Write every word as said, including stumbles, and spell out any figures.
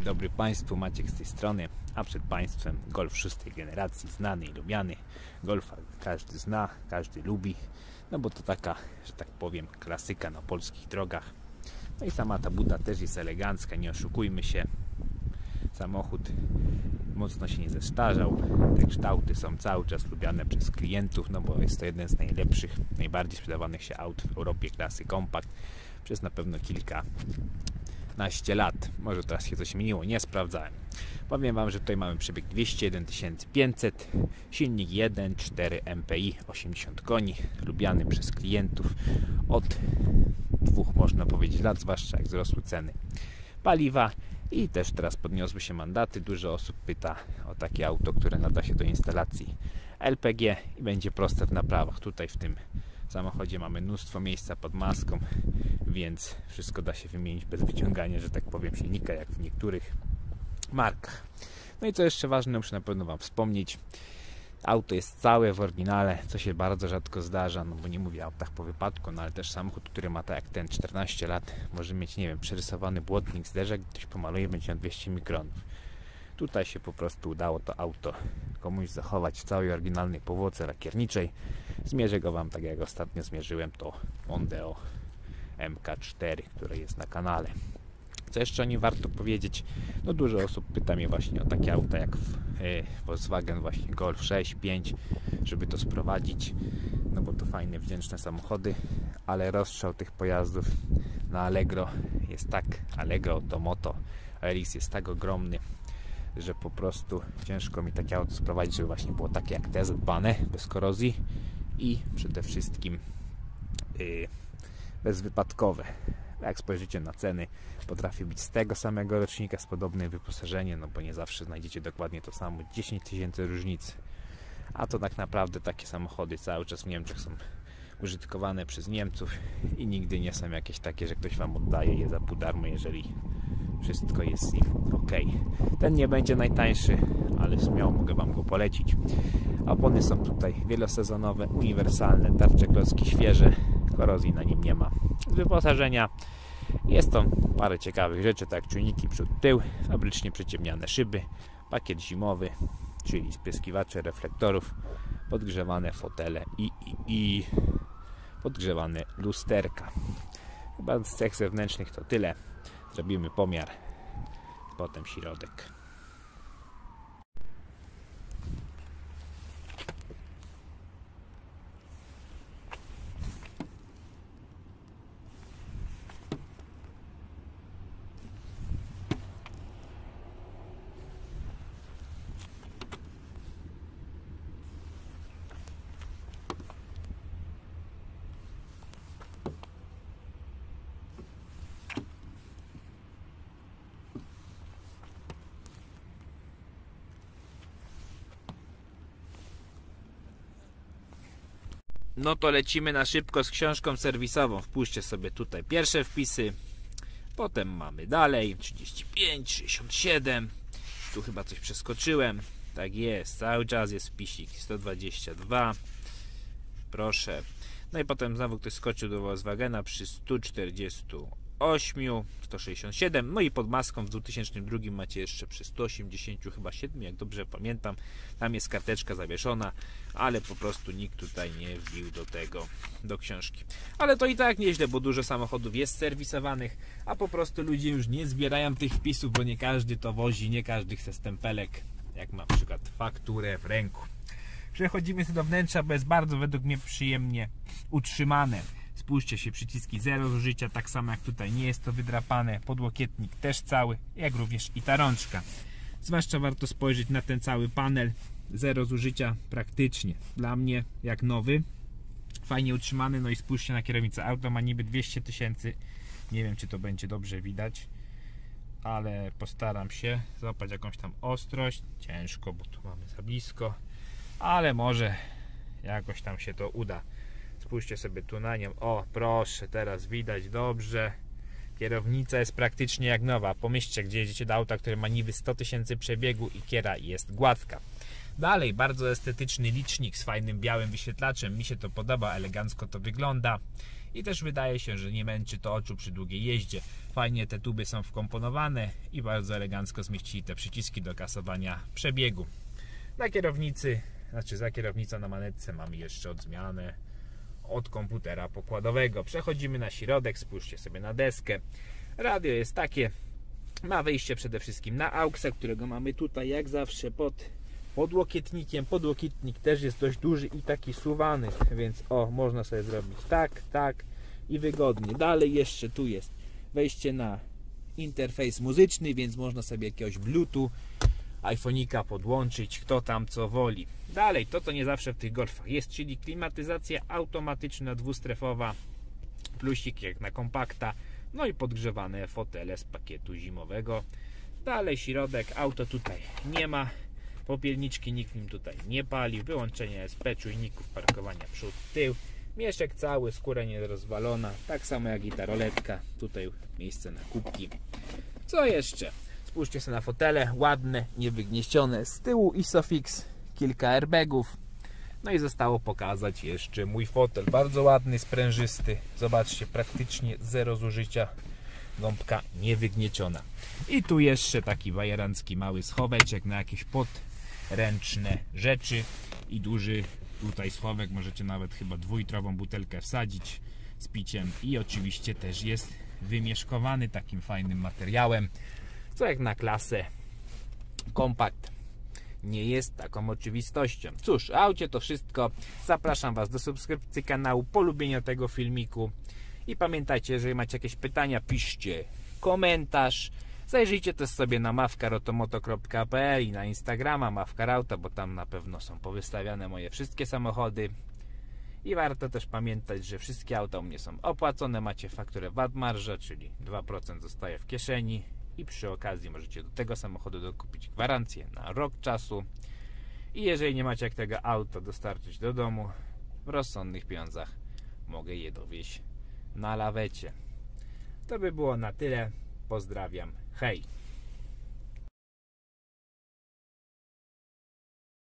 dobry Państwu, Maciek z tej strony, a przed Państwem Golf szóstej generacji, znany i lubiany. Golfa każdy zna, każdy lubi, no bo to taka, że tak powiem, klasyka na polskich drogach. No i sama ta buda też jest elegancka, nie oszukujmy się. Samochód mocno się nie zestarzał, te kształty są cały czas lubiane przez klientów, no bo jest to jeden z najlepszych, najbardziej sprzedawanych się aut w Europie klasy kompakt przez na pewno kilkanaście lat. Może teraz się coś zmieniło, nie sprawdzałem. Powiem Wam, że tutaj mamy przebieg dwieście jeden tysięcy pięćset, silnik jeden przecinek cztery M P I, osiemdziesiąt koni, lubiany przez klientów od dwóch, można powiedzieć, lat, zwłaszcza jak wzrosły ceny paliwa i też teraz podniosły się mandaty. Dużo osób pyta o takie auto, które nada się do instalacji L P G i będzie proste w naprawach. Tutaj w tym samochodzie mamy mnóstwo miejsca pod maską, więc wszystko da się wymienić bez wyciągania, że tak powiem, silnika, jak w niektórych markach. No i co jeszcze ważne, muszę na pewno Wam wspomnieć, auto jest całe w oryginale, co się bardzo rzadko zdarza, no bo nie mówię o autach po wypadku, no ale też samochód, który ma tak jak ten czternaście lat, może mieć, nie wiem, przerysowany błotnik, zderzak, ktoś pomaluje, będzie miał dwieście mikronów. Tutaj się po prostu udało to auto komuś zachować w całej oryginalnej powłoce lakierniczej. Zmierzę go Wam tak jak ostatnio zmierzyłem to Mondeo M K cztery, które jest na kanale. Co jeszcze o nim warto powiedzieć? No dużo osób pyta mnie właśnie o takie auta jak w, e, Volkswagen właśnie Golf sześć, pięć, żeby to sprowadzić, no bo to fajne, wdzięczne samochody, ale rozstrzał tych pojazdów na Allegro jest tak, Allegro, Automoto, O L X jest tak ogromny, że po prostu ciężko mi takie auto sprowadzić, żeby właśnie było takie jak te, zadbane, bez korozji i przede wszystkim yy, bezwypadkowe. Jak spojrzycie na ceny, potrafi być z tego samego rocznika, z podobnym wyposażeniem, no bo nie zawsze znajdziecie dokładnie to samo, dziesięć tysięcy różnicy. A to tak naprawdę takie samochody cały czas w Niemczech są użytkowane przez Niemców i nigdy nie są jakieś takie, że ktoś Wam oddaje je za pół darmo, jeżeli wszystko jest im ok. Ten nie będzie najtańszy, ale śmiało mogę Wam go polecić. Opony są tutaj wielosezonowe, uniwersalne, tarcze klocki świeże, korozji na nim nie ma. Z wyposażenia jest to parę ciekawych rzeczy, tak jak czujniki przód, tył, fabrycznie przyciemniane szyby, pakiet zimowy, czyli spryskiwacze reflektorów, podgrzewane fotele i, i, i podgrzewane lusterka. Chyba z cech zewnętrznych to tyle. Zrobimy pomiar, potem środek. No to lecimy na szybko z książką serwisową. Wpuśćcie sobie tutaj pierwsze wpisy. Potem mamy dalej trzydzieści pięć, sześćdziesiąt siedem. Tu chyba coś przeskoczyłem. Tak jest, cały czas jest wpisik sto dwadzieścia dwa. Proszę. No i potem znowu ktoś skoczył do Volkswagena przy stu czterdziestu ośmiu, sto sześćdziesiąt siedem. No i pod maską w dwa tysiące drugim macie jeszcze przy stu osiemdziesięciu chyba siedmiu, jak dobrze pamiętam. Tam jest karteczka zawieszona, ale po prostu nikt tutaj nie wbił do tego, do książki. Ale to i tak nieźle, bo dużo samochodów jest serwisowanych, a po prostu ludzie już nie zbierają tych wpisów, bo nie każdy to wozi, nie każdy chce stempelek, jak ma na przykład fakturę w ręku. Przechodzimy do wnętrza, bo jest bardzo według mnie przyjemnie utrzymane. Spójrzcie się, przyciski zero zużycia, tak samo jak tutaj, nie jest to wydrapane, podłokietnik też cały, jak również i ta rączka. Zwłaszcza warto spojrzeć na ten cały panel, zero zużycia praktycznie, dla mnie jak nowy, fajnie utrzymany. No i spójrzcie na kierownicę, auto ma niby dwieście tysięcy, nie wiem czy to będzie dobrze widać, ale postaram się złapać jakąś tam ostrość, ciężko, bo tu mamy za blisko, ale może jakoś tam się to uda. Spójrzcie sobie tu na nią, o proszę, teraz widać dobrze, kierownica jest praktycznie jak nowa. Pomyślcie, gdzie jedziecie do auta, które ma niby sto tysięcy przebiegu i kiera jest gładka. Dalej, bardzo estetyczny licznik z fajnym białym wyświetlaczem, mi się to podoba, elegancko to wygląda. i też wydaje się, że nie męczy to oczu przy długiej jeździe. Fajnie te tuby są wkomponowane i bardzo elegancko zmieścili te przyciski do kasowania przebiegu. Na kierownicy, znaczy za kierownicą na manetce mamy jeszcze odmianę od komputera pokładowego. Przechodzimy na środek, spójrzcie sobie na deskę. Radio jest takie, ma wejście przede wszystkim na AUXa, którego mamy tutaj jak zawsze pod podłokietnikiem. Podłokietnik też jest dość duży i taki suwany, więc o, można sobie zrobić tak, tak i wygodnie. Dalej jeszcze tu jest wejście na interfejs muzyczny, więc można sobie jakiegoś Bluetooth, iPhone'ika podłączyć, kto tam co woli. Dalej, to co nie zawsze w tych Golfach jest, czyli klimatyzacja automatyczna dwustrefowa, plusik jak na kompakta, no i podgrzewane fotele z pakietu zimowego. Dalej środek, auto tutaj nie ma, popielniczki nikt nim tutaj nie pali, wyłączenie S P, czujników parkowania przód, tył, mieszek cały, skóra nie rozwalona, tak samo jak i ta roletka, tutaj miejsce na kubki. Co jeszcze? Spójrzcie sobie na fotele, ładne, niewygnieścione, z tyłu Isofix, kilka airbagów. No i zostało pokazać jeszcze mój fotel, bardzo ładny, sprężysty, zobaczcie, praktycznie zero zużycia, gąbka niewygnieciona. I tu jeszcze taki bajerancki mały schoweczek na jakieś podręczne rzeczy i duży tutaj schowek, możecie nawet chyba dwulitrową butelkę wsadzić z piciem i oczywiście też jest wymieszkowany takim fajnym materiałem, co jak na klasę kompakt nie jest taką oczywistością. Cóż, o aucie to wszystko. Zapraszam Was do subskrypcji kanału, polubienia tego filmiku i pamiętajcie, jeżeli macie jakieś pytania, piszcie komentarz. Zajrzyjcie też sobie na mawkarotomoto kropka p l i na Instagrama mawkarauto, bo tam na pewno są powystawiane moje wszystkie samochody. I warto też pamiętać, że wszystkie auta u mnie są opłacone, macie fakturę V A T marża, czyli dwa procent zostaje w kieszeni i przy okazji możecie do tego samochodu dokupić gwarancję na rok czasu. I jeżeli nie macie jak tego auta dostarczyć do domu, w rozsądnych pieniądzach mogę je dowieźć na lawecie. To by było na tyle. Pozdrawiam. Hej!